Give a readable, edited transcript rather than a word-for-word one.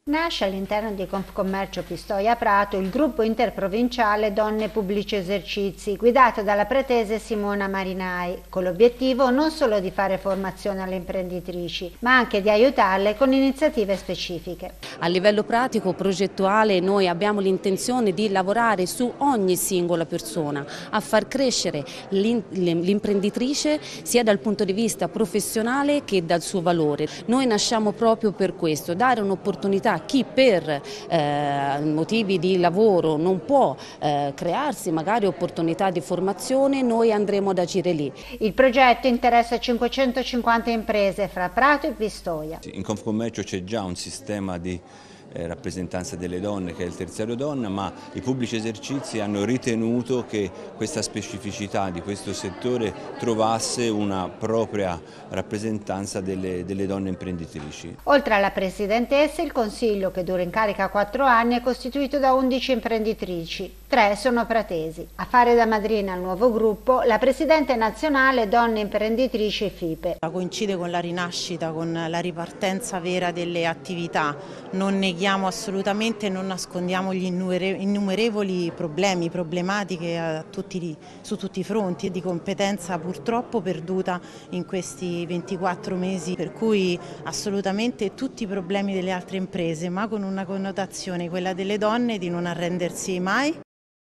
Nasce all'interno di Confcommercio Pistoia Prato il gruppo interprovinciale Donne Pubblici Esercizi, guidato dalla pratese Simona Marinai, con l'obiettivo non solo di fare formazione alle imprenditrici, ma anche di aiutarle con iniziative specifiche. A livello pratico, progettuale, noi abbiamo l'intenzione di lavorare su ogni singola persona, a far crescere l'imprenditrice sia dal punto di vista professionale che dal suo valore. Noi nasciamo proprio per questo, dare un'opportunità a chi per motivi di lavoro non può crearsi magari opportunità di formazione, noi andremo ad agire lì. Il progetto interessa 550 imprese fra Prato e Pistoia. In Confcommercio c'è già un sistema di rappresentanza delle donne che è il terziario donna, ma i pubblici esercizi hanno ritenuto che questa specificità di questo settore trovasse una propria rappresentanza delle donne imprenditrici. Oltre alla presidentessa, il consiglio, che dura in carica 4 anni, è costituito da 11 imprenditrici, 3 sono pratesi. A fare da madrina al nuovo gruppo la presidente nazionale Donne Imprenditrici FIPE. Coincide con la rinascita, con la ripartenza vera delle attività. Non neghiamo assolutamente, non nascondiamo gli innumerevoli problemi, problematiche su tutti i fronti e di competenza purtroppo perduta in questi 24 mesi, per cui assolutamente tutti i problemi delle altre imprese, ma con una connotazione, quella delle donne, di non arrendersi mai.